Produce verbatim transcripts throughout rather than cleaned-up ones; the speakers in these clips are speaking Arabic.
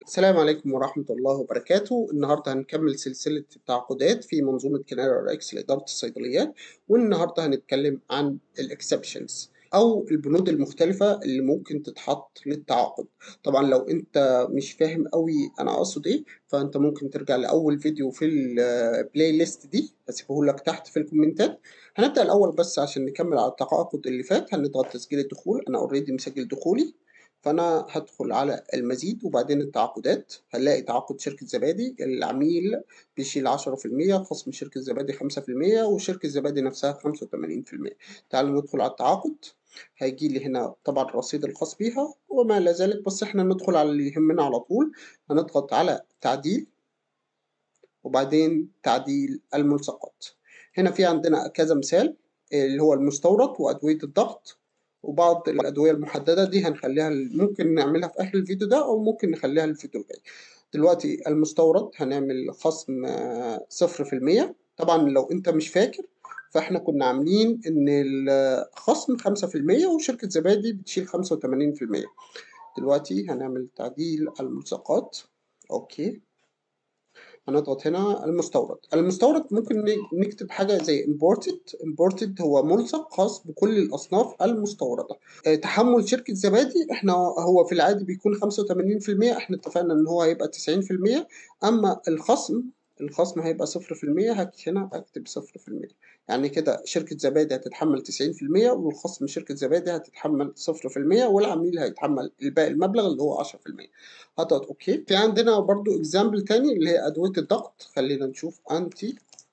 السلام عليكم ورحمة الله وبركاته. النهاردة هنكمل سلسلة التعاقدات في منظومة كنارا إكس لإدارة الصيدليات، والنهاردة هنتكلم عن الإكسبشنز أو البنود المختلفة اللي ممكن تتحط للتعاقد. طبعا لو أنت مش فاهم قوي أنا أقصد إيه، فأنت ممكن ترجع لأول فيديو في البلاي ليست دي، هسيبه لك تحت في الكومنتات. هنبدأ الأول بس عشان نكمل على التعاقد اللي فات. هنضغط تسجيل الدخول، أنا أوريدي مسجل دخولي، فأنا هدخل على المزيد وبعدين التعاقدات. هنلاقي تعاقد شركة زبادي، العميل بيشيل عشرة في المية، خصم شركة زبادي خمسة في المية، وشركة زبادي نفسها خمسة وتمانين في المية. تعالوا ندخل على التعاقد. هيجي لي هنا طبعا الرصيد الخاص بيها وما إلى ذلك، بس احنا ندخل على اللي يهمنا على طول. هنضغط على تعديل وبعدين تعديل الملصقات. هنا في عندنا كذا مثال، اللي هو المستورد وأدوية الضغط وبعض الأدوية المحددة. دي هنخليها ممكن نعملها في آخر الفيديو ده أو ممكن نخليها الفيديو الجاي. دلوقتي المستورد هنعمل خصم صفر في المية. طبعا لو أنت مش فاكر فإحنا كنا عاملين إن الخصم خمسة في المية وشركة زبادي بتشيل خمسة وتمانين في المية. دلوقتي هنعمل تعديل الملصقات. أوكي، هنضغط هنا المستورد. المستورد ممكن نكتب حاجة زي imported. imported هو ملصق خاص بكل الأصناف المستوردة. اه تحمل شركة زبادي احنا هو في العادي بيكون خمسة وتمانين في المية، احنا اتفقنا ان هو هيبقى تسعين في المية. اما الخصم الخصم هيبقى صفر في المية. هاجي هنا اكتب صفر في المية، يعني كده شركة زبادي هتتحمل تسعين في المية والخصم شركة زبادي هتتحمل صفر في المية، والعميل هيتحمل الباقي المبلغ اللي هو عشرة في المية. هضغط اوكي. في عندنا برضو اكزامبل تاني اللي هي ادويه الضغط. خلينا نشوف انتي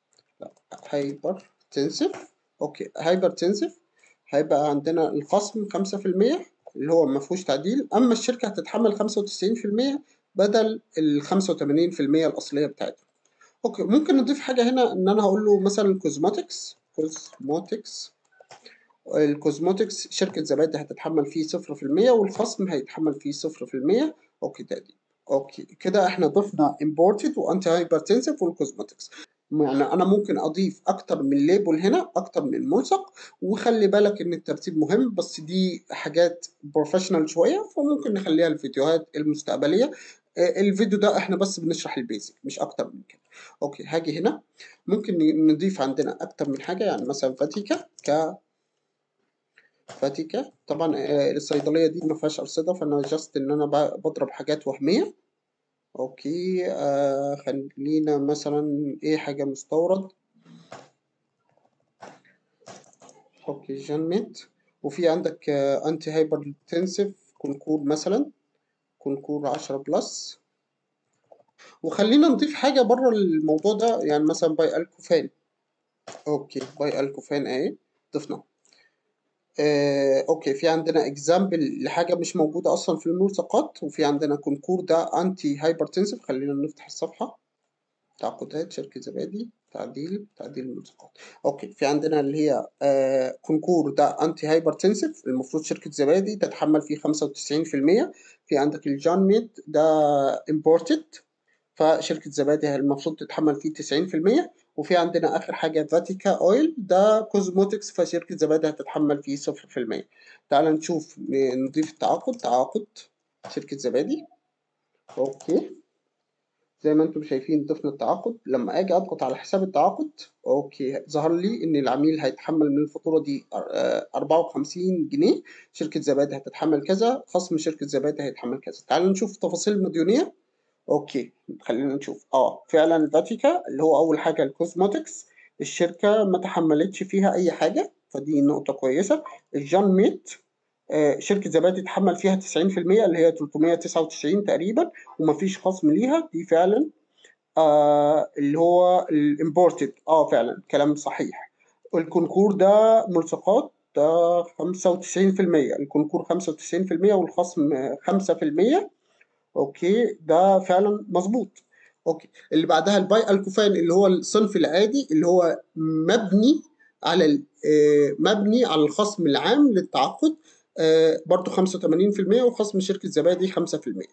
هايبر تنسف. اوكي، هايبر تنسف هيبقى عندنا الخصم خمسة في المية اللي هو ما فيهوش تعديل، اما الشركه هتتحمل خمسة وتسعين في المية بدل ال خمسة وتمانين في المية الاصليه بتاعتها. اوكي، ممكن نضيف حاجه هنا ان انا هقول له مثلا كوزماتكس. كوزماتكس الكوزموتكس شركة زبادي هتتحمل فيه صفر في المية والخصم هيتحمل فيه صفر في المية. اوكي تقديم. اوكي كده احنا ضفنا imported وانتي هايبرتنسف والكوزموتكس. يعني انا ممكن اضيف اكتر من ليبل هنا، اكتر من ملصق، وخلي بالك ان الترتيب مهم، بس دي حاجات بروفيشنال شوية فممكن نخليها الفيديوهات المستقبلية. آه، الفيديو ده احنا بس بنشرح البيزك مش اكتر من كده. اوكي، هاجي هنا ممكن نضيف عندنا اكتر من حاجة، يعني مثلا فاتيكا ك فاتيكا. طبعا آه، الصيدلية دي ما فيهاش أرصدة، فأنا جاست إن أنا ب- بضرب حاجات وهمية. أوكي، آه خلينا مثلا إيه حاجة مستورد. أوكي جنمت. وفي عندك آه أنتي هايبر تنسف كونكور مثلا، كونكور عشرة بلس. وخلينا نضيف حاجة بره الموضوع ده، يعني مثلا باي الكوفان. أوكي، باي الكوفان أهي ضفنا. آه، اوكي، في عندنا اكزامبل لحاجه مش موجوده اصلا في الملصقات، وفي عندنا كونكور ده انتي هايبرتنسف. خلينا نفتح الصفحه. تعاقدات شركه زبادي، تعديل تعديل الملصقات. اوكي، في عندنا اللي هي آه كونكور ده انتي هايبرتنسف، المفروض شركه زبادي تتحمل فيه خمسة وتسعين في المية. في عندك الجان ميد ده امبورتد، فشركة زبادي المفروض تتحمل فيه تسعين في المية. وفي عندنا آخر حاجة فاتيكا أويل ده كوزموتكس، فشركة زبادي هتتحمل فيه صفر في المية. تعال نشوف نضيف التعاقد. تعاقد شركة زبادي. أوكي، زي ما انتم شايفين ضفنا التعاقد. لما اجي اضغط على حساب التعاقد اوكي ظهر لي ان العميل هيتحمل من الفاتوره دي أربعة وخمسين جنيه، شركه زبادي هتتحمل كذا، خصم شركه زبادي هيتحمل كذا. تعالوا نشوف تفاصيل المديونيه. اوكي، خلينا نشوف. اه فعلا فاتيكا اللي هو اول حاجه الكوزموتكس الشركه ما تحملتش فيها اي حاجه، فدي نقطه كويسه. الجان ميت آه شركه زبادي تحمل فيها تسعين في المية اللي هي تلتمية وتسعة وتسعين تقريبا ومفيش خصم ليها، دي فعلا. آه اللي هو الامبورتد اه فعلا كلام صحيح. الكونكور ده ملصقات ده خمسة وتسعين في المية، الكونكور خمسة وتسعين في المية والخصم خمسة في المية. اوكي ده فعلا مظبوط. اوكي، اللي بعدها الباي الكوفان اللي هو الصنف العادي اللي هو مبني على ال- آه، مبني على الخصم العام للتعاقد. آه، برضو خمسة وتمانين في المية وخصم شركة زبادي خمسة في المية.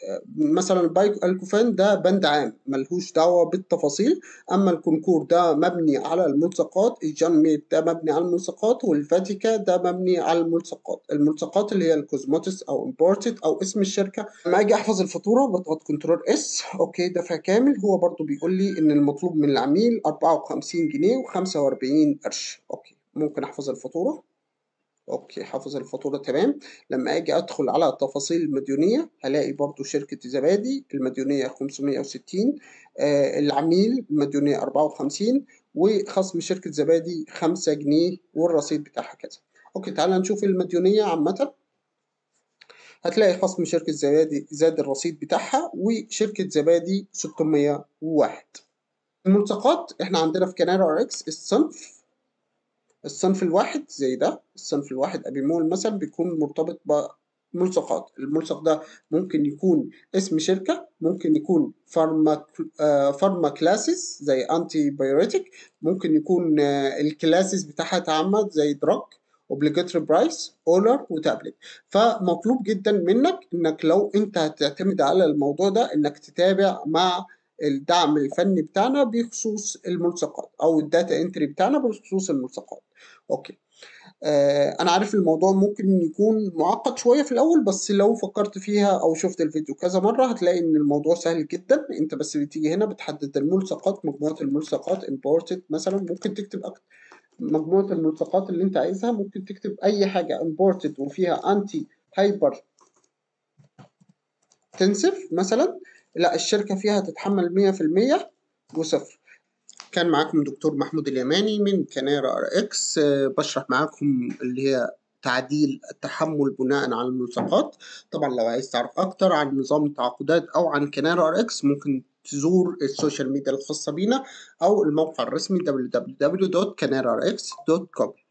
مثلا الباي الكوفان ده بند عام ملهوش دعوة بالتفاصيل، أما الكونكور ده مبني على الملصقات، الجان مير ده مبني على الملصقات، والفاتيكا ده مبني على الملصقات. الملصقات اللي هي الكوزموتس أو امبورتد أو اسم الشركة. لما أجي أحفظ الفاتورة بضغط كنترول اس، أوكي دفع كامل. هو برضو بيقول لي إن المطلوب من العميل أربعة وخمسين جنيه وخمسة وأربعين قرش. أوكي ممكن أحفظ الفاتورة. اوكي حافظ الفاتورة تمام. لما اجي ادخل على التفاصيل المديونية هلاقي برضو شركة زبادي المديونية خمسمية وستين، آه العميل المديونية أربعة وخمسين، وخصم شركة زبادي خمسة جنيه والرصيد بتاعها كذا. اوكي تعال نشوف المديونية عامة. هتلاقي خصم شركة زبادي زاد الرصيد بتاعها، وشركة زبادي ستمية وواحد. الملصقات احنا عندنا في كنارا ار اكس الصنف الصنف الواحد زي ده، الصنف الواحد أبي مول مثلا بيكون مرتبط بملصقات. الملصق ده ممكن يكون اسم شركة، ممكن يكون فارما آه فارما كلاسز زي أنتي بايوريتك، ممكن يكون آه الكلاسز بتاعها اتعمد زي دراج، اوبليجاتوري برايس، اولر، وتابلت. فمطلوب جدا منك انك لو انت هتعتمد على الموضوع ده انك تتابع مع الدعم الفني بتاعنا بخصوص الملصقات، او الداتا انتري بتاعنا بخصوص الملصقات. اوكي آه انا عارف الموضوع ممكن يكون معقد شوية في الاول، بس لو فكرت فيها او شفت الفيديو كذا مرة هتلاقي ان الموضوع سهل جدا. انت بس بتيجي هنا بتحدد الملصقات، مجموعة الملصقات imported مثلا، ممكن تكتب أكتر مجموعة الملصقات اللي انت عايزها، ممكن تكتب اي حاجة imported وفيها انتي هايبر تنسف مثلا، لا الشركة فيها تتحمل مية في المية وصفر. كان معاكم دكتور محمود اليماني من كنارا ار اكس، بشرح معاكم اللي هي تعديل التحمل بناء على الملصقات. طبعا لو عايز تعرف اكتر عن نظام التعاقدات او عن كنارا ار اكس ممكن تزور السوشيال ميديا الخاصة بينا او الموقع الرسمي دبليو دبليو دبليو دوت كنارا ار اكس دوت كوم.